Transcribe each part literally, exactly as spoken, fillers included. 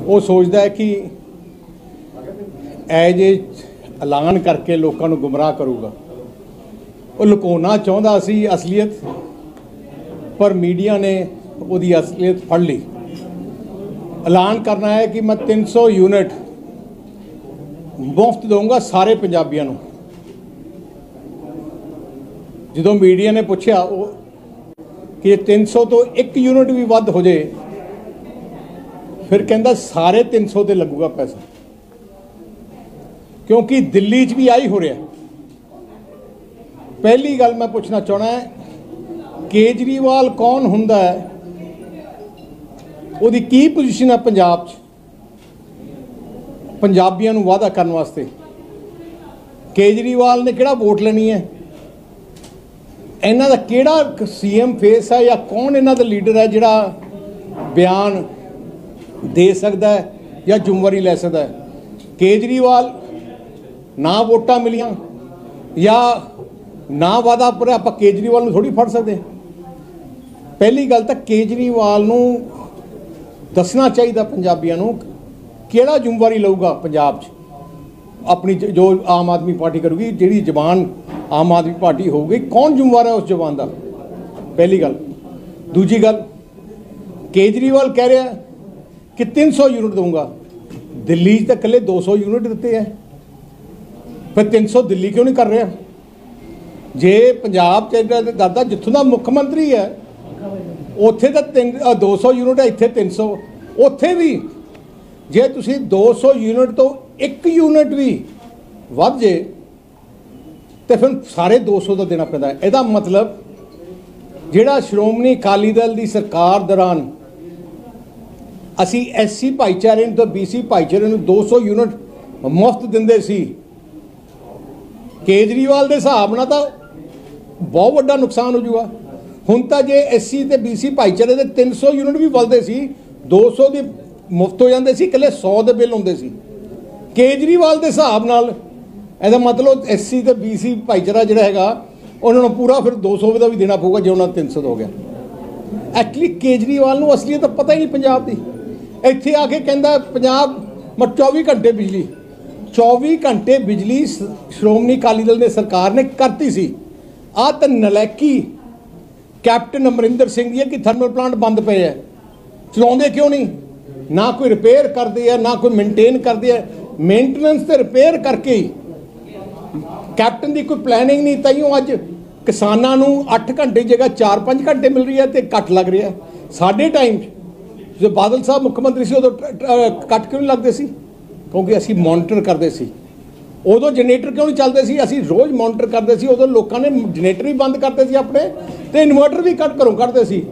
वो सोचता है कि एज ए ऐलान करके लोगों को गुमराह करूगा। वो लुकाना चाहता सी असलीयत, पर मीडिया ने उसकी असलीयत फड़ ली। ऐलान करना है कि मैं तीन सौ यूनिट मुफ्त दूंगा सारे पंजाबियों को। जो मीडिया ने पूछा कि तीन सौ तो एक यूनिट भी वध हो जाए, फिर कहता सारे तीन सौ ते लगूगा पैसा, क्योंकि दिल्ली च भी आई हो रहा। पहली गल मैं पूछना चाहना है, केजरीवाल कौन हुंदा है, उसकी की पोजीशन है पंजाब च पंजाबियों को वादा करने वास्ते? केजरीवाल ने किहड़ा वोट लेनी है? इन्हां दा किहड़ा सीएम फेस है या कौन इन्हां दा लीडर है जिहड़ा बयान दे सकता है या जिम्मेवारी लै सकता है? केजरीवाल ना वोटां मिलियां या ना वादा पर आप केजरीवाल नूं थोड़ी फड़ सकते। पहली गल तो केजरीवाल नूं दसना चाहिए पंजाबियों नूं किहड़ा जिम्मेवारी लऊगा पंजाब च अपनी, जो आम आदमी पार्टी करूगी, जिहड़ी जबान आम आदमी पार्टी होगी, कौन जिम्मेवार है उस जबान का? पहली गल। दूजी गल, केजरीवाल कह रहा है कि तीन सौ यूनिट दूंगा, दिल्ली तो कल्ले दो सौ यूनिट दिते हैं, फिर तीन सौ दिल्ली क्यों नहीं कर रहा? जे पंजाब दादा जिथों का मुख्यमंत्री है उत्थे तो तीन दो सौ यूनिट है, इत्थे तीन सौ, उत्थे भी जे तुसी दो सौ यूनिट तो एक यूनिट भी वध जे तो फिर सारे दो सौ का देना पैंदा है। इहदा मतलब जिहड़ा श्रोमणी अकाली दल की सरकार दौरान असी एस सी भाईचारे तो बी सी भाईचारे नूं दो सौ यूनिट मुफ्त दिंदे सी, केजरीवाल के हिसाब नाल तां बहुत वड्डा नुकसान हो जाऊगा। हुण तां जे एस सी ते बी सी भाईचारे के तीन सौ यूनिट भी वधदे सी, दो सौ की मुफ्त हो जाते सी, कल्ले सौ के बिल आउंदे सी। केजरीवाल के हिसाब नाल इहदा मतलब एस सी ते बी सी भाईचारा जिहड़ा हैगा उन्होंने पूरा फिर दो सौ का भी देना पऊगा जो उन्होंने तीन सौ हो गया। एक्चुअली केजरीवाल नूं असलीयत पता ही नहीं पंजाब की। इत्थे आके कहंदा पंजाब मैं चौबी घंटे बिजली, चौबी घंटे बिजली श्रोमणी अकाली दल ने सरकार ने करती सी। आ तो नलैकी कैप्टन अमरिंदर सिंह की कि थर्मल प्लांट बंद पे है, चलाउंदे क्यों नहीं? ना कोई रिपेयर करते हैं ना कोई मेनटेन करते हैं। मेनटेनेंस तो रिपेयर करके ही कैप्टन की कोई प्लैनिंग नहीं, ताइयों अज किसानों नूं अठ घंटे जगह चार पाँच घंटे मिल रही है तो कट लग रहा है। साडे टाइम जो बादल साहब मुख्यमंत्री से उदों कट क्यों नहीं लगते सी? क्योंकि असी मॉनिटर करते सी। उदों जनरेटर क्यों नहीं चलते सी? असी रोज़ मॉनिटर करते सी। उदों लोगों ने जनरेटर भी बंद करते सी अपने, तो इन्वर्टर भी कट घरों करते सी।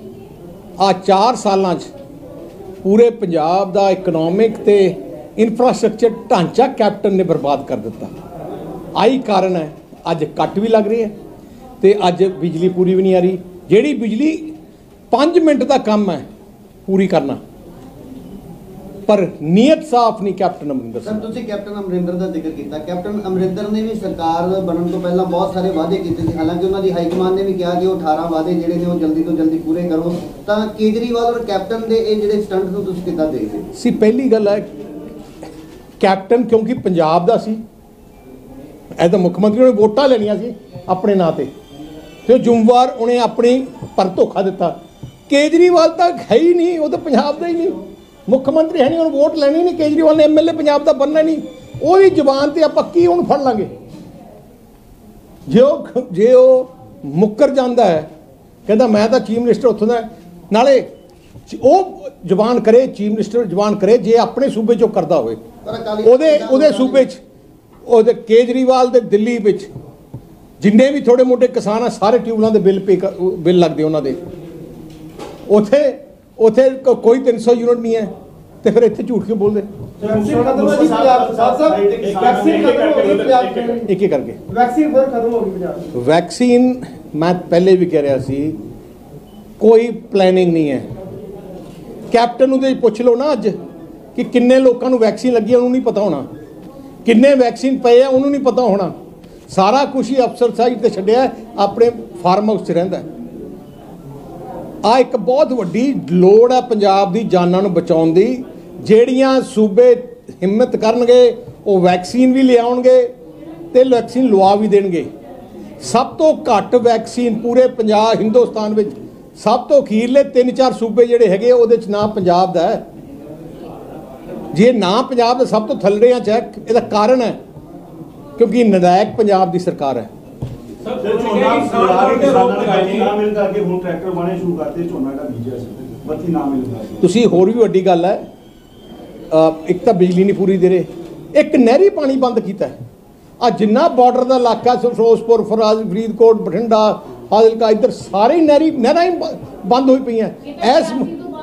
आ चार सालां च पूरे पंजाब दा इकनॉमिक ते इंफ्रास्ट्रक्चर ढांचा कैप्टन ने बर्बाद कर दिता। आई कारण है अज कट भी लग रही है तो अज बिजली पूरी भी नहीं आ रही। जिहड़ी बिजली पाँच मिनट का काम है पूरी करना, पर नीयत साफ नहीं कैप्टन अमरिंदर सर। तुसीं कैप्टन अमरिंदर का जिक्र किया, कैप्टन अमरिंदर ने भी सरकार बनने तो पहला बहुत सारे वादे किए थे, हालांकि उन्होंने हाईकमान ने भी कहा कि वो अठारह वादे जिहड़े ने वो जल्दी तो जल्दी पूरे करो। तो केजरीवाल और कैप्टन के ये जिहड़े स्टंट नूं तुसीं किद्दां देखदे सी? पहली गल है कैप्टन क्योंकि पंजाब दा सी, ऐ तो मुख्यमंत्री ने वोटां लेनियां सी अपने नां ते, तो जुम्मेवार उन्हें अपनी पर धोखा दिता। केजरीवाल तक है ही नहीं, वो तो पंजाब का ही नहीं, मुख्यमंत्री है नहीं, उन्हें वोट लेनी नहीं। केजरीवाल ने एम एल ए पंजाब का बनना नहीं, वो जबान से आप की उन्हें फड़ लांगे। जो जे वो मुकर जाता है कहता मैं तो चीफ मिनिस्टर उत्थों का, नाले वो जबान करे चीफ मिनिस्टर जबान करे जे अपने सूबे चो करता होवे, ओदे ओदे सूबे च ओदे केजरीवाल दे दिल्ली विच जिन्ने भी थोड़े मोटे किसान है सारे ट्यूबलों के बिल पे बिल लगते उन्होंने। उथे उथे कोई तीन सौ यूनिट नहीं है तो फिर इतने झूठ क्यों बोलते? एक एक करके वैक्सीन मैं पहले भी कह रहा सी, कोई प्लैनिंग नहीं है। कैप्टन उदे पुछ लो ना अज कि किन्ने लोगों को वैक्सीन लगी है, उन्होंने नहीं पता होना। किन्ने वैक्सीन पे है उन्होंने नहीं पता होना। सारा कुछ ही अफसर साइड से छड्डिया अपने फार्म हाउस च रहिंदा। आ एक बहुत वड्डी लोड़ है पंजाब दी जानां नूं बचाउण दी। ਜਿਹੜੀਆਂ सूबे हिम्मत करनगे वो वैक्सीन भी लियाउणगे ते वैक्सीन लवा भी देणगे। सब तो घੱਟ वैक्सीन पूरे पंजाब हिंदुस्तान में सब तो अखीरले तीन चार सूबे जिहड़े हैगे ਉਹਦੇ ਚ ना पंजाब दा है। जे ना पंजाब दा सब तो थल्लेयां च है, ਇਹਦਾ ਕਾਰਨ है क्योंकि नलायक पंजाब दी सरकार है। ਤੁਸੀਂ ਹੋਰ ਵੀ ਵੱਡੀ ਗੱਲ ਹੈ, ਇੱਕ ਤਾਂ ਬਿਜਲੀ ਨਹੀਂ ਪੂਰੀ ਦੇ ਰਹੇ, ਇੱਕ ਨਹਿਰੀ ਪਾਣੀ ਬੰਦ ਕੀਤਾ ਹੈ। ਆ ਜਿੰਨਾ ਬਾਰਡਰ ਦਾ ਇਲਾਕਾ ਫਿਰੋਜ਼ਪੁਰ, ਫਰਾਜ਼, ਫਰੀਦਕੋਟ, ਬਠਿੰਡਾ, ਫਾਜ਼ਿਲਕਾ, ਇੱਧਰ ਸਾਰੇ ਨਹਿਰੀ ਨਹਿਰਾਂ ਹੀ ਬੰਦ ਹੋਈ ਪਈਆਂ ਐਸ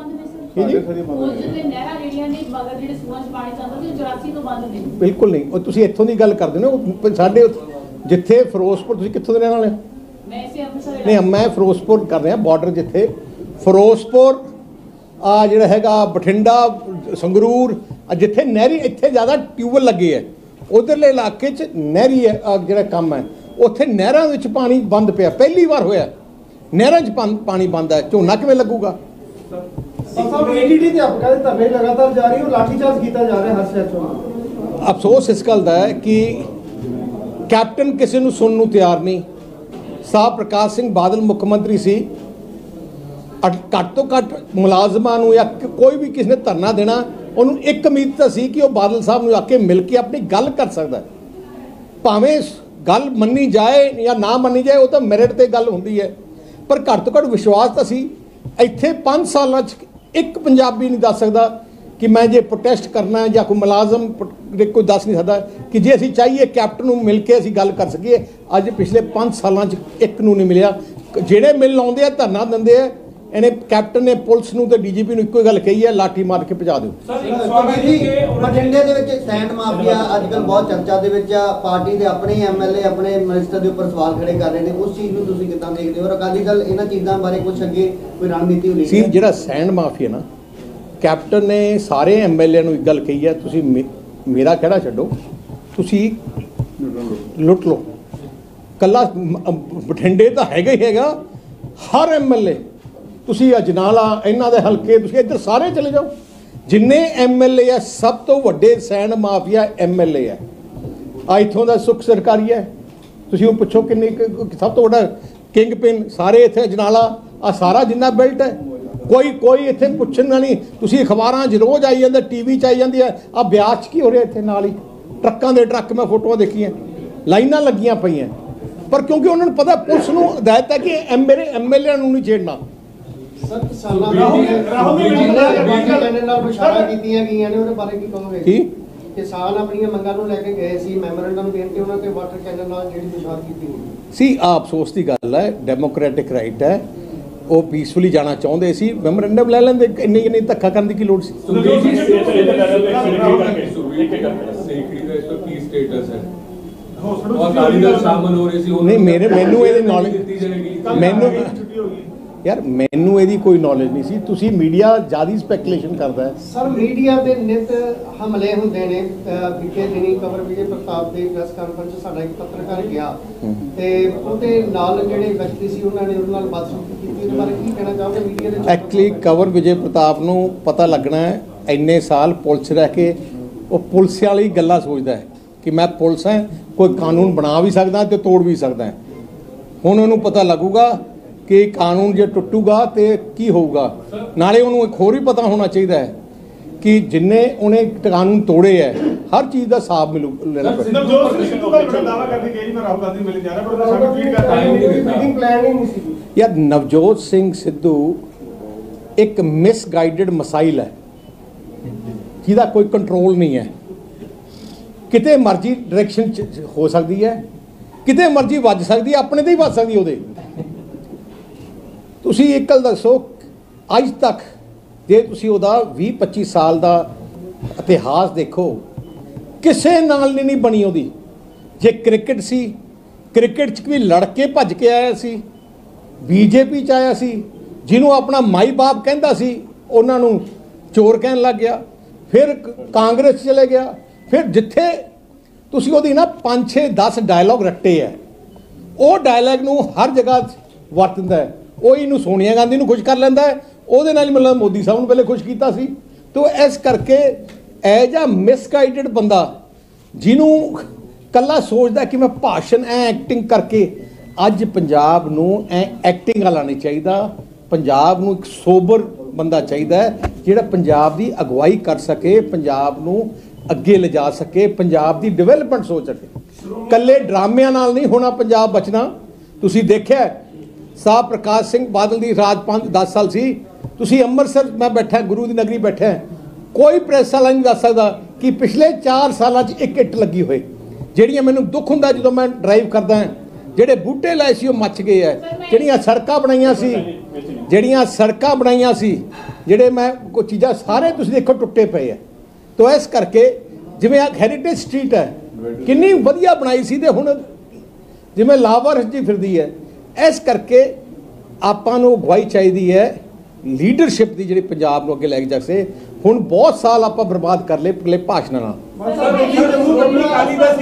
ਬਿਲਕੁਲ ਨਹੀਂ। ਉਹ ਤੁਸੀਂ ਇੱਥੋਂ ਦੀ ਗੱਲ ਕਰਦੇ ਹੋ, ਸਾਡੇ ਜਿੱਥੇ ਫਿਰੋਜ਼ਪੁਰ, ਤੁਸੀਂ ਕਿੱਥੋਂ ਦੇ ਰਹਿਣ ਵਾਲੇ ਹੋ? ਨਹੀਂ, ਮੈਂ ਫਿਰੋਜ਼ਪੁਰ ਕਰ ਰਿਹਾ, ਬਾਰਡਰ ਜਿੱਥੇ ਫਿਰੋਜ਼ਪੁਰ ਆ ਜਿਹੜਾ ਹੈਗਾ, ਬਠਿੰਡਾ, ਸੰਗਰੂਰ, ਜਿੱਥੇ ਨਹਿਰੀ, ਇੱਥੇ ਜ਼ਿਆਦਾ ਟਿਊਬਵੈੱਲ ਲੱਗੇ ਹੈ, ਉਧਰਲੇ ਇਲਾਕੇ 'ਚ ਨਹਿਰੀ ਹੈ ਜਿਹੜਾ ਕੰਮ ਹੈ, ਉੱਥੇ ਨਹਿਰਾਂ ਵਿੱਚ ਪਾਣੀ ਬੰਦ ਪਿਆ, ਪਹਿਲੀ ਵਾਰ ਹੋਇਆ ਨਹਿਰਾਂ 'ਚ ਪਾਣੀ ਬੰਦ ਹੈ। ਝੋਨਾ ਕਿਵੇਂ ਲੱਗੂਗਾ? ਅਫਸੋਸ ਇਸ ਗੱਲ ਦਾ ਹੈ ਕਿ ਕੈਪਟਨ ਕਿਸੇ ਨੂੰ ਸੁਣਨ ਨੂੰ ਤਿਆਰ ਨਹੀਂ। ਸਾਹਿਬ ਪ੍ਰਕਾਸ਼ ਸਿੰਘ ਬਾਦਲ ਮੁੱਖ ਮੰਤਰੀ ਸੀ, ਘੱਟ ਤੋਂ ਘੱਟ ਮੁਲਾਜ਼ਮਾਂ ਨੂੰ ਜਾਂ ਕੋਈ ਵੀ ਕਿਸੇ ਨੇ ਧਰਨਾ ਦੇਣਾ, ਉਹਨੂੰ ਇੱਕ ਉਮੀਦ ਤਾਂ ਸੀ ਕਿ ਉਹ ਬਾਦਲ ਸਾਹਿਬ ਨੂੰ ਆ ਕੇ ਮਿਲ ਕੇ ਆਪਣੀ ਗੱਲ ਕਰ ਸਕਦਾ। ਭਾਵੇਂ ਗੱਲ ਮੰਨੀ ਜਾਏ ਜਾਂ ਨਾ ਮੰਨੀ ਜਾਏ, ਉਹ ਤਾਂ ਮੈਰਿਟ ਤੇ ਗੱਲ ਹੁੰਦੀ ਹੈ, ਪਰ ਘੱਟ ਤੋਂ ਘੱਟ ਵਿਸ਼ਵਾਸ ਤਾਂ ਸੀ। ਇੱਥੇ ਪੰਜ ਸਾਲਾਂ 'ਚ ਇੱਕ ਪੰਜਾਬੀ ਨਹੀਂ ਦੱਸ ਸਕਦਾ ਕਿ ਮੈਂ ਜੇ ਪ੍ਰੋਟੈਸਟ ਕਰਨਾ ਹੈ, ਜਾਂ ਕੋਈ ਮੁਲਾਜ਼ਮ ਕੋਈ ਦੱਸ ਨਹੀਂ ਸਕਦਾ ਕਿ ਜੇ ਅਸੀਂ ਚਾਹੀਏ ਕੈਪਟਨ ਨੂੰ ਮਿਲ ਕੇ ਅਸੀਂ ਗੱਲ ਕਰ ਸਕੀਏ। ਅੱਜ ਪਿਛਲੇ ਪੰਜ ਸਾਲਾਂ 'ਚ ਇੱਕ ਨੂੰ ਨਹੀਂ ਮਿਲਿਆ। ਜਿਹੜੇ ਮਿਲਣ ਆਉਂਦੇ ਆ, ਧਰਨਾ ਦਿੰਦੇ ਆ, ਇਹਨੇ ਕੈਪਟਨ ਨੇ ਪੁਲਿਸ ਨੂੰ ਤੇ ਡੀਜੀਪੀ ਨੂੰ ਇੱਕੋ ਹੀ ਗੱਲ ਕਹੀ ਹੈ, ਲਾਠੀ ਮਾਰ ਕੇ ਭਜਾ ਦਿਓ। ਬਠਿੰਡੇ ਦੇ ਵਿੱਚ ਸੈਂਡ ਮਾਫੀਆ ਅੱਜ ਕੱਲ੍ਹ ਬਹੁਤ ਚਰਚਾ ਦੇ ਵਿੱਚ ਆ। ਪਾਰਟੀ ਦੇ ਆਪਣੇ ਐਮਐਲਏ ਆਪਣੇ ਮਿਨਿਸਟਰ ਦੇ ਉੱਪਰ ਸਵਾਲ ਖੜੇ ਕਰ ਰਹੇ ਨੇ, ਉਸ ਚੀਜ਼ ਨੂੰ ਤੁਸੀਂ ਕਿੱਦਾਂ ਦੇਖਦੇ ਹੋ? ਅਕਾਲੀ ਦਲ ਇਹਨਾਂ ਚੀਜ਼ਾਂ ਬਾਰੇ ਕੁਝ ਅੱਗੇ ਕੋਈ ਰਣਨੀਤੀ ਹੋਣੀ ਸੀ? ਜਿਹੜਾ ਸੈਂਡ ਮਾਫੀਆ ਨਾ, ਕੈਪਟਨ ਨੇ ਸਾਰੇ ਐਮਐਲਏ ਨੂੰ ਇੱਕ ਗੱਲ ਕਹੀ ਹੈ, ਤੁਸੀਂ ਮੇਰਾ ਖਹਿੜਾ ਛੱਡੋ, ਤੁਸੀਂ ਲੁੱਟ ਲਓ। ਕੱਲਾ ਬਠਿੰਡੇ ਤਾਂ ਹੈਗਾ ਹੀ ਹੈਗਾ, ਹਰ ਐਮਐਲਏ, ਤੁਸੀਂ ਅਜਨਾਲਾ, ਇਹਨਾਂ ਦੇ ਹਲਕੇ, ਤੁਸੀਂ ਇੱਧਰ ਸਾਰੇ ਚਲੇ ਜਾਓ, ਜਿੰਨੇ ਐਮਐਲਏ ਆ ਸਭ ਤੋਂ ਵੱਡੇ ਸੈਂਡ ਮਾਫੀਆ ਐਮਐਲਏ ਹੈ। ਆ ਇੱਥੋਂ ਦਾ ਸੁਖ ਸਰਕਾਰੀ ਹੈ, ਤੁਸੀਂ ਉਹ ਪੁੱਛੋ ਕਿੰਨੀ ਸਭ ਤੋਂ ਵੱਡਾ ਕਿੰਗ ਪਿਨ ਸਾਰੇ ਇੱਥੇ ਅਜਨਾਲਾ, ਆ ਸਾਰਾ ਜਿੰਨਾ ਬੈਲਟ ਹੈ, ਕੋਈ ਕੋਈ ਇੱਥੇ ਪੁੱਛਣ ਵਾਲੀ। ਤੁਸੀਂ ਅਖਬਾਰਾਂ 'ਚ ਰੋਜ਼ ਆਈ ਜਾਂਦੇ, ਟੀਵੀ 'ਚ ਆਈ ਜਾਂਦੀ ਹੈ। ਆ ਬਿਆਸ 'ਚ ਕੀ ਹੋ ਰਿਹਾ ਇੱਥੇ? ਨਾਲ ਹੀ ਟਰੱਕਾਂ ਦੇ ਟਰੱਕ, ਮੈਂ ਫੋਟੋਆਂ ਦੇਖੀਆਂ, ਲਾਈਨਾਂ ਲੱਗੀਆਂ ਪਈਆਂ, ਪਰ ਕਿਉਂਕਿ ਉਹਨਾਂ ਨੂੰ ਪਤਾ ਪੁਲਿਸ ਨੂੰ ਹਦਾਇਤ ਹੈ ਕਿ ਮੇਰੇ ਐਮਐਲਏ ਨੂੰ ਨਹੀਂ ਛੇੜਨਾ। ਸਰ ਕਿਸਾਨਾਂ ਨਾਲ ਇਸ਼ਾਰਾ ਕੀਤੀਆਂ ਗਈਆਂ ਨੇ, ਉਹਦੇ ਬਾਰੇ ਕੀ ਕਹੋਗੇ? ਕੀ ਕਿਸਾਨ ਆਪਣੀਆਂ ਮੰਗਾਂ ਨੂੰ ਲੈ ਕੇ ਗਏ ਸੀ, ਮੈਮੋਰੈਂਡਮ ਦੇਣ ਤੇ ਉਹਨਾਂ ਤੇ ਵਾਟਰ ਕੈਨਨ ਨਾਲ ਜਿਹੜੀ ਇਸ਼ਾਰਾ ਕੀਤੀ ਸੀ। ਆ ਅਫਸੋਸ ਦੀ ਗੱਲ ਹੈ, ਡੈਮੋਕ੍ਰੈਟਿਕ ਰਾਈਟ ਹੈ, ਉਹ ਪੀਸਫੁਲੀ ਜਾਣਾ ਚਾਹੁੰਦੇ ਸੀ, ਮੈਮੋਰੈਂਡਮ ਲੈ ਲੈਂਦੇ। ਇੰਨੀ ਇੰਨੀ ਧੱਕਾ ਕਰਨ ਦੀ ਕੀ ਲੋੜ ਸੀ? ਨਹੀਂ, ਮੇਰੇ ਮੈਨੂੰ ਇਹਦੀ ਨੌਲੇਜ ਮੈਨੂੰ ਯਾਰ ਮੈਨੂੰ ਇਹਦੀ ਕੋਈ ਨੌਲੇਜ ਨਹੀਂ ਸੀ। ਤੁਸੀਂ ਮੀਡੀਆ ਜ਼ਿਆਦਾ ਸਪੈਕੂਲੇਸ਼ਨ ਕਰਦਾ ਹੈ। ਸਰ ਮੀਡੀਆ ਦੇ ਨਿਤ ਹਮਲੇ ਹੁੰਦੇ ਨੇ। ਵਿਕੇ ਦਿਨੀ ਕਵਰ ਵਿਜੇ ਪ੍ਰਤਾਪ ਦੇ ਪ੍ਰੈਸ ਕਾਨਫਰੰਸ ਸਾਡਾ ਇੱਕ ਪੱਤਰਕਾਰ ਗਿਆ ਤੇ ਉਹਦੇ ਨਾਲ ਜਿਹੜੇ ਵਿਅਕਤੀ ਸੀ ਉਹਨਾਂ ਨੇ ਉਹਨਾਂ ਨਾਲ ਬਾਤਚੀਤ ਕੀਤੀ, ਉਹਦੇ ਬਾਰੇ ਕੀ ਕਹਿਣਾ ਚਾਹੋਗੇ? ਮੀਡੀਆ ਦੇ ਐਕਚੁਅਲੀ ਕਵਰ ਵਿਜੇ ਪ੍ਰਤਾਪ ਨੂੰ ਪਤਾ ਲੱਗਣਾ ਹੈ, ਇੰਨੇ ਸਾਲ ਪੁਲਿਸ ਰਹਿ ਕੇ ਉਹ ਪੁਲਿਸ ਵਾਲੀ ਗੱਲਾਂ ਸੋਚਦਾ ਹੈ ਕਿ ਮੈਂ ਪੁਲਿਸ ਹਾਂ, ਕੋਈ ਕਾਨੂੰਨ ਬਣਾ ਵੀ ਸਕਦਾ ਤੇ ਤੋੜ ਵੀ ਸਕਦਾ। ਹੁਣ ਉਹਨੂੰ ਪਤਾ ਲੱਗੂਗਾ ਕਿ ਕਾਨੂੰਨ ਜੇ ਟੁੱਟੂਗਾ ਤੇ ਕੀ ਹੋਊਗਾ। ਨਾਲੇ ਉਹਨੂੰ ਇੱਕ ਹੋਰ ਵੀ ਪਤਾ ਹੋਣਾ ਚਾਹੀਦਾ ਹੈ ਕਿ ਜਿੰਨੇ ਉਹਨੇ ਕਾਨੂੰਨ ਤੋੜੇ ਹੈ, ਹਰ ਚੀਜ਼ ਦਾ ਹਿਸਾਬ ਮਿਲੂ ਲੈਣਾ ਪੈਂਦਾ। ਯਾਰ ਨਵਜੋਤ ਸਿੰਘ ਸਿੱਧੂ ਇੱਕ ਮਿਸਗਾਈਡਡ ਮਿਸਾਈਲ ਹੈ ਜਿਹਦਾ ਕੋਈ ਕੰਟਰੋਲ ਨਹੀਂ ਹੈ। ਕਿਤੇ ਮਰਜ਼ੀ ਡਾਇਰੈਕਸ਼ਨ ਹੋ ਸਕਦੀ ਹੈ, ਕਿਤੇ ਮਰਜ਼ੀ ਵੱਜ ਸਕਦੀ ਹੈ, ਆਪਣੇ ਤੇ ਹੀ ਵੱਜ ਸਕਦੀ ਉਹਦੇ। ਤੁਸੀਂ ਇੱਕ ਗੱਲ ਦੱਸੋ, ਅੱਜ ਤੱਕ ਜੇ ਤੁਸੀਂ ਉਹਦਾ ਵੀਹ ਪੱਚੀ ਸਾਲ ਦਾ ਇਤਿਹਾਸ ਦੇਖੋ, ਕਿਸੇ ਨਾਲ ਨਹੀਂ ਬਣੀ ਉਹਦੀ। ਜੇ ਕ੍ਰਿਕਟ ਸੀ, ਕ੍ਰਿਕਟ 'ਚ ਵੀ ਲੜ ਕੇ ਭੱਜ ਕੇ ਆਇਆ ਸੀ, ਬੀਜੇਪੀ 'ਚ ਆਇਆ ਸੀ, ਜਿਹਨੂੰ ਆਪਣਾ ਮਾਈ ਬਾਪ ਕਹਿੰਦਾ ਸੀ ਉਹਨਾਂ ਨੂੰ ਚੋਰ ਕਹਿਣ ਲੱਗ ਗਿਆ, ਫਿਰ ਕਾਂਗਰਸ ਚਲੇ ਗਿਆ, ਫਿਰ ਜਿੱਥੇ ਤੁਸੀਂ ਉਹਦੀ ਨਾ ਪੰਜ ਛੇ ਦਸ ਡਾਇਲੌਗ ਰੱਟੇ ਹੈ, ਉਹ ਡਾਇਲੌਗ ਨੂੰ ਹਰ ਜਗ੍ਹਾ ਵਰਤਦਾ ਹੈ। ਉਹ ਇਹਨੂੰ ਸੋਨੀਆ ਗਾਂਧੀ ਨੂੰ ਖੁਸ਼ ਕਰ ਲੈਂਦਾ ਹੈ, ਉਹਦੇ ਨਾਲ ਹੀ ਮਤਲਬ ਮੋਦੀ ਸਾਹਿਬ ਨੂੰ ਪਹਿਲੇ ਖੁਸ਼ ਕੀਤਾ ਸੀ, तो इस करके एज आ मिसगाइडेड बंदा जिन्हों कला सोचता कि मैं भाषण ऐ एक्टिंग करके अज पंजाब नूं ऐ एक्टिंग वाला नहीं चाहिए। पंजाब नूं एक सोबर बंदा चाहिए जिहड़ा पंजाब की अगवाई कर सके, पंजाब नूं अगे ले जा सके, पंजाब की डिवेलपमेंट सोच सके। कल्ले ड्रामिਆਂ नाल नहीं होना पंजाब बचना। तुसीं देखिआ साह प्रकाश सिंह बादल की राज पांच दस साल सी। तुसीं अंमृतसर मैं बैठा गुरु की नगरी बैठा, कोई प्रेस वाला नहीं दस सकता कि पिछले चार साल एक इट लगी हुई। ਜਿਹੜੀਆਂ ਮੈਨੂੰ ਦੁੱਖ ਹੁੰਦਾ ਜਦੋਂ ਮੈਂ ਡਰਾਈਵ ਕਰਦਾ ਹਾਂ, ਜਿਹੜੇ ਬੂਟੇ ਲਾਏ ਸੀ ਉਹ ਮੱਚ ਗਏ ਐ, ਜਿਹੜੀਆਂ ਸੜਕਾਂ ਬਣਾਈਆਂ ਸੀ ਜਿਹੜੀਆਂ ਸੜਕਾਂ ਬਣਾਈਆਂ ਸੀ ਜਿਹੜੇ ਮੈਂ ਕੋਈ ਚੀਜ਼ਾਂ ਸਾਰੇ ਤੁਸੀਂ ਦੇਖੋ ਟੁੱਟੇ ਪਏ ਐ। ਤੋ ਇਸ ਕਰਕੇ ਜਿਵੇਂ ਆ ਹੈਰੀਟੇਜ ਸਟਰੀਟ ਹੈ ਕਿੰਨੀ ਵਧੀਆ ਬਣਾਈ ਸੀ ਤੇ ਹੁਣ ਜਿਵੇਂ ਲਾਵਾਰਸ ਜੀ ਫਿਰਦੀ ਹੈ। ਇਸ ਕਰਕੇ ਆਪਾਂ ਨੂੰ ਅਗਵਾਈ ਚਾਹੀਦੀ ਹੈ ਲੀਡਰਸ਼ਿਪ ਦੀ ਜਿਹੜੀ ਪੰਜਾਬ ਨੂੰ ਅੱਗੇ ਲੈ ਕੇ ਜਾ ਸਕੇ। ਹੁਣ ਬਹੁਤ ਸਾਲ ਆਪਾਂ ਬਰਬਾਦ ਕਰ ਲਏ ਪਰਲੇ ਭਾਸ਼ਣਾਂ ਨਾਲ। ਸ਼੍ਰੋਮਣੀ ਅਕਾਲੀ ਦਲ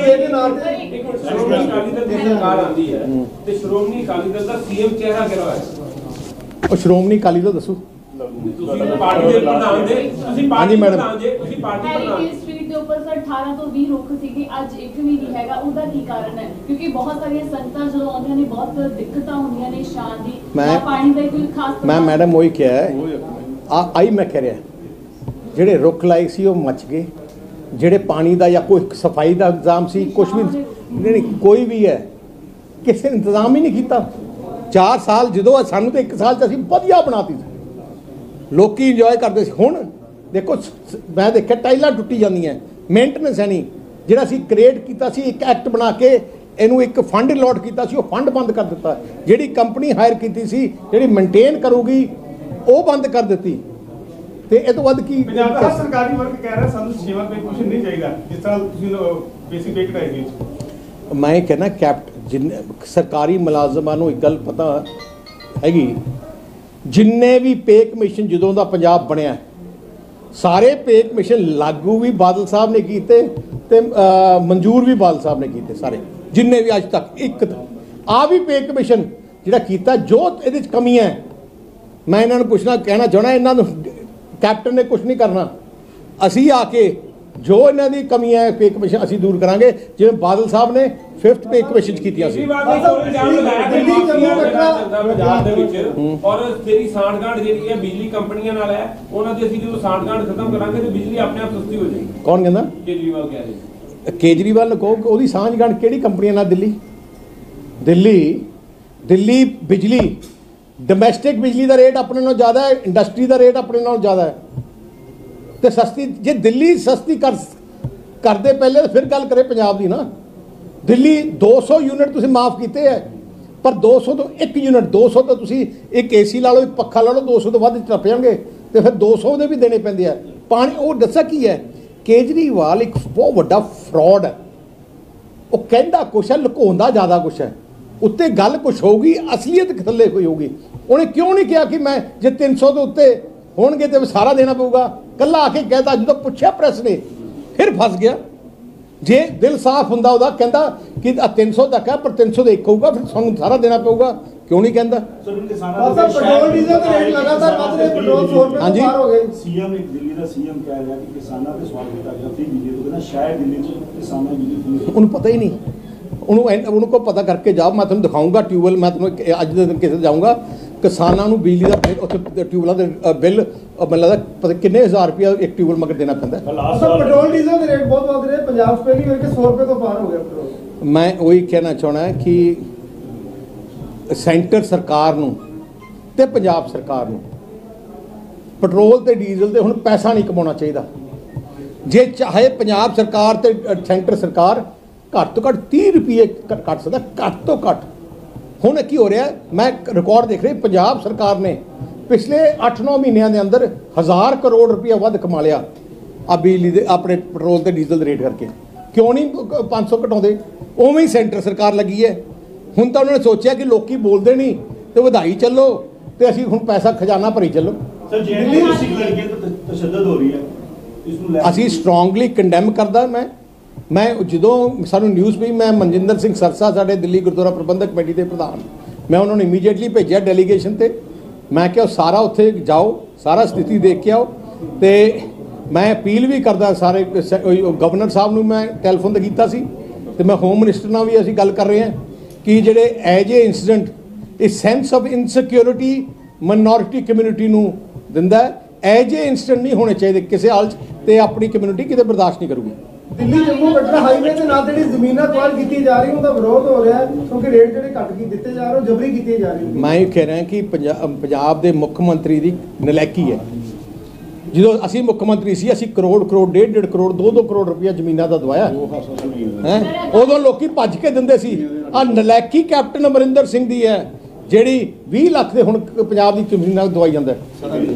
ਦੀ ਸਰਕਾਰ ਆਉਂਦੀ ਹੈ ਤੇ ਸ਼੍ਰੋਮਣੀ ਅਕਾਲੀ ਦਲ ਦਾ ਸੀਐਮ ਚਿਹਰਾ ਕਿਹੜਾ ਹੈ? ਉਹ ਸ਼੍ਰੋਮਣੀ ਅਕਾਲੀ ਦਲ ਦੱਸੋ ਤੁਸੀਂ ਪਾਰਟੀ ਦੇ ਪ੍ਰਧਾਨ ਦੇ ਤੁਸੀਂ ਪਾਰਟੀ ਪ੍ਰਧਾਨ ਜੇ ਤੁਸੀਂ ਪਾਰਟੀ ਪ੍ਰਧਾਨ ਹੈਰੀਟੇਜ ਸਟਰੀਟ ਦੇ ਉੱਪਰ ਸਰ ਅਠਾਰਾਂ ਤੋਂ ਵੀਹ ਰੁੱਖ ਸੀਗੇ, ਅੱਜ ਇੱਕ ਵੀ ਨਹੀਂ ਹੈਗਾ। ਉਹਦਾ ਕੀ ਕਾਰਨ ਹੈ? ਕਿਉਂਕਿ ਬਹੁਤ ਸਾਰੀਆਂ ਸੰਗਤਾਂ ਜਦੋਂ ਆਉਂਦੀਆਂ ਨੇ ਬਹੁਤ ਦਿੱਕਤਾਂ ਹੁੰਦੀਆਂ ਨੇ ਸ਼ਾਨ ਦੀ, ਮੈਂ ਪਾਣੀ ਦਾ ਕੋਈ ਖਾਸ ਮੈਂ ਮੈਡਮ ਉਹੀ ਕਿਹਾ ਆ ਆਈ ਮੈਂ ਕਹਿ ਰਿਹਾ ਜਿਹੜੇ ਰੁੱਖ ਲਾਏ ਸੀ ਉਹ ਮੱਚ ਗਏ, ਜਿਹੜੇ ਪਾਣੀ ਦਾ ਜਾਂ ਕੋਈ ਸਫਾਈ ਦਾ ਇੰਤਜ਼ਾਮ ਸੀ ਕੁਛ ਵੀ ਨਹੀਂ, ਕੋਈ ਵੀ ਹੈ ਕਿਸੇ ਨੇ ਇੰਤਜ਼ਾਮ ਹੀ ਨਹੀਂ ਕੀਤਾ। ਚਾਰ ਸਾਲ ਜਦੋਂ ਸਾਨੂੰ ਤਾਂ ਇੱਕ ਸਾਲ 'ਚ ਅਸੀਂ ਵਧੀਆ ਬਣਾਤੀ ਸੀ, ਲੋਕੀ ਇੰਜੋਏ ਕਰਦੇ ਸੀ। ਹੁਣ ਦੇਖੋ ਮੈਂ ਦੇਖਿਆ ਟਾਈਲਾਂ ਟੁੱਟੀ ਜਾਂਦੀਆਂ, ਮੇਨਟੇਨੈਂਸ ਹੈ ਨਹੀਂ। ਜਿਹੜਾ ਅਸੀਂ ਕ੍ਰੀਏਟ ਕੀਤਾ ਸੀ ਇੱਕ ਐਕਟ ਬਣਾ ਕੇ ਇਹਨੂੰ ਇੱਕ ਫੰਡ ਅਲਾਟ ਕੀਤਾ ਸੀ, ਉਹ ਫੰਡ ਬੰਦ ਕਰ ਦਿੱਤਾ। ਜਿਹੜੀ ਕੰਪਨੀ ਹਾਇਰ ਕੀਤੀ ਸੀ ਜਿਹੜੀ ਮੇਨਟੇਨ ਕਰੂਗੀ ਉਹ ਬੰਦ ਕਰ ਦਿੱਤੀ। ਤੇ ਇਹ ਤੋਂ ਵੱਧ ਕੀ ਪੰਜਾਬ ਦਾ ਸਰਕਾਰੀ ਵਰਗ ਕਹਿ ਰਿਹਾ ਸਾਨੂੰ ਸੇਵਾ ਪੇ ਕੁਛ ਨਹੀਂ ਚਾਹੀਦਾ, ਜਿਸ ਤਰ੍ਹਾਂ ਤੁਸੀਂ ਬੇਸਿਕ ਪੇ ਘਟਾਈ ਗਈ। ਮੈਂ ਕਹਿੰਦਾ ਕੈਪਟ ਜਿੰਨੇ ਸਰਕਾਰੀ ਮੁਲਾਜ਼ਮਾਂ ਨੂੰ ਇੱਕ ਗੱਲ ਪਤਾ ਹੈਗੀ, ਜਿੰਨੇ ਵੀ ਪੇ ਕਮਿਸ਼ਨ ਜਦੋਂ ਦਾ ਪੰਜਾਬ ਬਣਿਆ ਸਾਰੇ ਪੇ ਕਮਿਸ਼ਨ ਲਾਗੂ ਵੀ ਬਾਦਲ ਸਾਹਿਬ ਨੇ ਕੀਤੇ ਤੇ ਮਨਜ਼ੂਰ ਵੀ ਬਾਦਲ ਸਾਹਿਬ ਨੇ ਕੀਤੇ ਸਾਰੇ, ਜਿੰਨੇ ਵੀ ਅੱਜ ਤੱਕ ਇੱਕ ਆ ਵੀ ਪੇ ਕਮਿਸ਼ਨ ਜਿਹੜਾ ਕੀਤਾ। ਜੋ ਇਹਦੇ 'ਚ ਕਮੀਆਂ ਮੈਂ ਇਹਨਾਂ ਨੂੰ ਪੁੱਛਣਾ ਕਹਿਣਾ ਚਾਹੁੰਦਾ, ਇਹਨਾਂ ਨੂੰ ਕੈਪਟਨ ਨੇ ਕੁਛ ਨਹੀਂ ਕਰਨਾ। ਅਸੀਂ ਆ ਕੇ ਜੋ ਇਹਨਾਂ ਦੀ ਕਮੀਆਂ ਹੈ ਪੇ ਕਮਿਸ਼ਨ ਅਸੀਂ ਦੂਰ ਕਰਾਂਗੇ, ਜਿਵੇਂ ਬਾਦਲ ਸਾਹਿਬ ਨੇ ਫਿਫਥ ਪੇ ਕਮਿਸ਼ਨ ਕੀਤੀਆਂ ਸੀ। ਪੰਜਾਬ ਦੇ ਵਿੱਚ ਔਰ ਤੇਰੀ ਸਾਂਠਗਾਂਠ ਜਿਹੜੀ ਹੈ ਬਿਜਲੀ ਕੰਪਨੀਆਂ ਨਾਲ ਹੈ, ਉਹਨਾਂ ਦੀ ਅਸੀਂ ਜਦੋਂ ਸਾਂਠਗਾਂਠ ਖਤਮ ਕਰਾਂਗੇ ਤੇ ਬਿਜਲੀ ਆਪਣੇ ਆਪ ਸਸਤੀ ਹੋ ਜਾਏਗੀ। ਕੌਣ ਕਹਿੰਦਾ? ਕੇਜਰੀਵਾਲ ਕਹਿ ਰਹੇ। ਕੇਜਰੀਵਾਲ ਨੂੰ ਕਹੋ ਉਹਦੀ ਸਾਂਝਗਾਂਠ ਕਿਹੜੀ ਕੰਪਨੀਆਂ ਨਾਲ? ਦਿੱਲੀ ਦਿੱਲੀ ਦਿੱਲੀ ਬਿਜਲੀ ਡੋਮੈਸਟਿਕ ਬਿਜਲੀ ਦਾ ਰੇਟ ਆਪਣੇ ਨਾਲੋਂ ਜ਼ਿਆਦਾ ਹੈ, ਇੰਡਸਟਰੀ ਦਾ ਰੇਟ ਆਪਣੇ ਨਾਲੋਂ ਜ਼ਿਆਦਾ ਹੈ ਤੇ ਸਸਤੀ। ਜੇ ਦਿੱਲੀ ਸਸਤੀ ਕਰ ਕਰਦੇ ਪਹਿਲੇ ਤਾਂ ਫਿਰ ਗੱਲ ਕਰੇ ਪੰਜਾਬ ਦੀ ਨਾ। ਦਿੱਲੀ ਦੋ ਸੌ ਯੂਨਿਟ ਤੁਸੀਂ ਮਾਫ ਕੀਤੇ ਹੈ, ਪਰ ਦੋ ਸੌ ਤੋਂ ਇੱਕ ਯੂਨਿਟ ਦੋ ਸੌ ਤੋਂ ਤੁਸੀਂ ਇੱਕ ਏਸੀ ਲਾ ਲਓ, ਇੱਕ ਪੱਖਾ ਲਾ ਲਓ, ਦੋ ਸੌ ਤੋਂ ਵੱਧ ਟੱਪ ਜਾਣਗੇ ਤੇ ਫਿਰ ਦੋ ਸੌ ਦੇ ਵੀ ਦੇਣੇ ਪੈਂਦੇ ਆ। ਪਾਣੀ ਉਹ ਦੱਸਿਆ ਕੀ ਹੈ, ਕੇਜਰੀਵਾਲ ਇੱਕ ਬਹੁਤ ਵੱਡਾ ਫਰਾਡ ਹੈ। ਉਹ ਕਹਿੰਦਾ ਕੁਛ ਹੈ, ਲੁਕਾਉਂਦਾ ਜ਼ਿਆਦਾ ਕੁਛ ਹੈ। ਉੱਤੇ ਗੱਲ ਕੁਛ ਹੋਊਗੀ, ਅਸਲੀਅਤ ਥੱਲੇ ਕੋਈ ਹੋਊਗੀ। ਉਹਨੇ ਕਿਉਂ ਨਹੀਂ ਕਿਹਾ ਕਿ ਮੈਂ ਜੇ ਤਿੰਨ ਸੌ ਤੋਂ ਉੱਤੇ ਹੋਣਗੇ ਤੇ ਸਾਰਾ ਦੇਣਾ ਪਊਗਾ? ਕੱਲਾ ਆ ਕੇ ਕਹਿਤਾ, ਜਦੋਂ ਪੁੱਛਿਆ ਪ੍ਰੈਸ ਨੇ ਫਿਰ ਫਸ ਗਿਆ। ਜੇ ਦਿਲ ਸਾਫ਼ ਹੁੰਦਾ ਉਹਦਾ ਕਹਿੰਦਾ ਕਿ ਤਿੰਨ ਸੌ ਤੱਕ ਹੈ ਪਰ ਤਿੰਨ ਸੌ ਦਾ ਇੱਕ ਹੋਊਗਾ, ਫਿਰ ਸਾਨੂੰ ਸਾਰਾ ਦੇਣਾ ਪਊਗਾ। ਕਿਉਂ ਨਹੀਂ ਕਹਿੰਦਾ? ਪੈਟਰੋਲ ਡੀਜ਼ਲ ਦੇ ਰੇਟ ਲਗਾਤਾਰ ਵੱਧ ਰਹੇ, ਪੈਟਰੋਲ ਸੌ ਰੁਪਏ ਤੋਂ ਪਾਰ ਹੋ ਗਏ। ਸੀਐਮ ਇੱਕ ਦਿੱਲੀ ਦਾ ਸੀਐਮ ਕਹਿ ਰਿਹਾ ਕਿ ਕਿਸਾਨਾਂ ਤੇ ਸਵਾਲ ਕੀਤਾ ਗਿਆ ਸੀ ਬਿਜਲੀ ਤੋਂ ਬਿਨਾਂ ਸ਼ਾਇਦ ਦਿੱਲੀ 'ਚ ਕਿਸਾਨਾਂ ਦੀ ਬਿਜਲੀ। ਉਹਨੂੰ ਪਤਾ ਹੀ ਨਹੀਂ, ਉਹਨੂੰ ਉਹਨੂੰ ਕੋ ਪਤਾ ਕਰਕੇ ਜਾਓ। ਮੈਂ ਤੁਹਾਨੂੰ ਦਿਖਾਊਂਗਾ ਟਿਊਬਵੈਲ, ਮੈਂ ਤੁਹਾਨੂੰ ਅੱਜ ਦੇ ਦਿਨ ਕਿਸੇ ਜਾਊਂਗਾ ਕਿਸਾਨਾਂ ਨੂੰ ਬਿਜਲੀ ਦਾ ਉੱਥੇ ਟਿਊਬਵੈਲਾਂ ਦੇ ਬਿੱਲ ਮੈਨੂੰ ਲੱਗਦਾ ਪਤਾ ਕਿੰਨੇ ਹਜ਼ਾਰ ਰੁਪਇਆ ਇੱਕ ਟਿਊਬਵੈਲ ਮਗਰ ਦੇਣਾ ਪੈਂਦਾ। ਪੈਟਰੋਲ ਡੀਜ਼ਲ ਦੇ ਰੇਟ ਬਹੁਤ ਵੱਧ ਰਹੇ, ਪੰਜਾਬ 'ਚ ਪਹਿਲੀ ਵਾਰ ਕਿ ਸੌ ਰੁਪਏ ਤੋਂ ਪਾਰ ਹੋ ਗਿਆ ਪੈਟਰੋਲ। ਮੈਂ ਉਹੀ ਕਹਿਣਾ ਚਾਹੁੰਦਾ ਕਿ ਸੈਂਟਰ ਸਰਕਾਰ ਨੂੰ ਤੇ ਪੰਜਾਬ ਸਰਕਾਰ ਨੂੰ ਪੈਟਰੋਲ ਤੇ ਡੀਜ਼ਲ ਤੇ ਹੁਣ ਪੈਸਾ ਨਹੀਂ ਕਮਾਉਣਾ ਚਾਹੀਦਾ। ਜੇ ਚਾਹੇ ਪੰਜਾਬ ਸਰਕਾਰ ਤੇ ਸੈਂਟਰ ਸਰਕਾਰ ਘੱਟ ਤੋਂ ਘੱਟ ਤੀਹ ਰੁਪਏ ਕੱਟ ਸਕਦਾ, ਘੱਟ ਤੋਂ ਘੱਟ। ਹੁਣ ਕੀ ਹੋ ਰਿਹਾ, ਮੈਂ ਰਿਕਾਰਡ ਦੇਖ ਰਿਹਾ, ਪੰਜਾਬ ਸਰਕਾਰ ਨੇ ਪਿਛਲੇ ਅੱਠ ਨੌ ਮਹੀਨਿਆਂ ਦੇ ਅੰਦਰ ਹਜ਼ਾਰ ਕਰੋੜ ਰੁਪਇਆ ਵੱਧ ਕਮਾ ਲਿਆ ਆ ਬਿਜਲੀ ਦੇ ਆਪਣੇ ਪੈਟਰੋਲ ਤੇ ਡੀਜ਼ਲ ਦੇ ਰੇਟ ਕਰਕੇ। ਕਿਉਂ ਨਹੀਂ ਪੰਜ ਸੌ ਘਟਾਉਂਦੇ? ਉਵੇਂ ਹੀ ਸੈਂਟਰ ਸਰਕਾਰ ਲੱਗੀ ਹੈ। ਹੁਣ ਤਾਂ ਉਹਨਾਂ ਨੇ ਸੋਚਿਆ ਕਿ ਲੋਕੀ ਬੋਲਦੇ ਨਹੀਂ ਤੇ ਵਧਾਈ ਚੱਲੋ ਤੇ ਅਸੀਂ ਹੁਣ ਪੈਸਾ ਖਜ਼ਾਨਾ ਭਰੀ ਚੱਲੋ। ਸਰ ਜਿਹੜੀ ਸਿੱਖ ਲੜਕੀਆਂ ਤੇ ਤਸ਼ੱਦਦ ਹੋ ਰਹੀ ਹੈ, ਇਸ ਨੂੰ ਲੈ ਅਸੀਂ ਸਟਰੋਂਗਲੀ ਕੰਡੈਮ ਕਰਦਾ। ਮੈਂ ਮੈਂ ਜਦੋਂ ਸਾਨੂੰ ਨਿਊਜ਼ ਪਈ, ਮੈਂ ਮਨਜਿੰਦਰ ਸਿੰਘ ਸਰਸਾ ਸਾਡੇ ਦਿੱਲੀ ਗੁਰਦੁਆਰਾ ਪ੍ਰਬੰਧਕ ਕਮੇਟੀ ਦੇ ਪ੍ਰਧਾਨ, ਮੈਂ ਉਹਨਾਂ ਨੂੰ ਇਮੀਡੀਏਟਲੀ ਭੇਜਿਆ ਡੈਲੀਗੇਸ਼ਨ ਤੇ। ਮੈਂ ਕਿਹਾ ਸਾਰਾ ਉੱਥੇ ਜਾਓ, ਸਾਰਾ ਸਥਿਤੀ ਦੇਖ ਕੇ ਆਓ ਤੇ ਮੈਂ ਅਪੀਲ ਵੀ ਕਰਦਾ ਸਾਰੇ ਸ- ਉਹ ਗਵਰਨਰ ਸਾਹਿਬ ਨੂੰ ਮੈਂ ਟੈਲੀਫੋਨ ਤੇ ਕੀਤਾ ਸੀ ਤੇ ਮੈਂ ਹੋਮ ਮਿਨਿਸਟਰ ਨਾਲ ਵੀ ਅਸੀਂ ਗੱਲ ਕਰ ਰਹੇ ਹਾਂ ਕਿ ਜਿਹੜੇ ਐਜ ਏ ਇਨਸੀਡੈਂਟ ਇਹ sense of insecurity minority community ਨੂੰ ਦਿੰਦਾ ਹੈ। ਐਜ ਏ ਇਨਸੀਡੈਂਟ ਨਹੀਂ ਹੋਣੇ ਚਾਹੀਦੇ ਕਿਸੇ ਹਾਲ 'ਚ, ਤੇ ਆਪਣੀ ਕਮਿਊਨਿਟੀ ਕਿਤੇ ਬਰਦਾਸ਼ਤ ਨਹੀਂ ਕਰੂਗੀ। ਦਿੱਲੀ ਜੰਮੂ ਕਟੜਾ ਹਾਈਵੇ ਦੇ ਨਾਲ ਜਿਹੜੀ ਜ਼ਮੀਨਾਂ ਕੁਆਰ ਕੀਤੀ ਜਾ ਰਹੀ ਉਹਦਾ ਵਿਰੋਧ ਹੋ ਰਿਹਾ ਹੈ ਕਿਉਂਕਿ ਰੇਟ ਜਿਹੜੇ ਘੱਟ ਕੀ ਦਿੱਤੇ ਜਾ ਰਹੇ ਉਹ ਜਬਰੀ ਕੀਤੇ ਜਾ ਰਹੇ ਨੇ। ਮੈਂ ਇਹ ਕਹਿ ਰਿਹਾ ਕਿ ਪੰਜਾਬ ਪੰਜਾਬ ਦੇ ਮੁੱਖ ਮੰਤਰੀ ਦੀ ਨਲਾਇਕੀ ਹੈ। ਜਦੋਂ ਅਸੀਂ ਮੁੱਖ ਮੰਤਰੀ ਸੀ ਅਸੀਂ ਕਰੋੜ ਕਰੋੜ ਡੇਢ ਡੇਢ ਕਰੋੜ ਦੋ ਦੋ ਕਰੋੜ ਰੁਪਇਆ ਜ਼ਮੀਨਾਂ ਦਾ ਦਵਾਇਆ ਹੈ। ਉਦੋਂ ਲੋਕੀ ਭੱਜ ਕੇ ਦਿੰਦੇ ਸੀ। ਆ ਨਲਾਇਕੀ ਕੈਪਟਨ ਅਮਰਿੰਦਰ ਸਿੰਘ ਦੀ ਹੈ ਜਿਹੜੀ ਵੀਹ ਲੱਖ ਦੇ ਹੁਣ ਪੰਜਾਬ ਦੀ ਜ਼ਮੀਨਾਂ ਦਵਾਈ ਜਾਂਦਾ ਹੈ।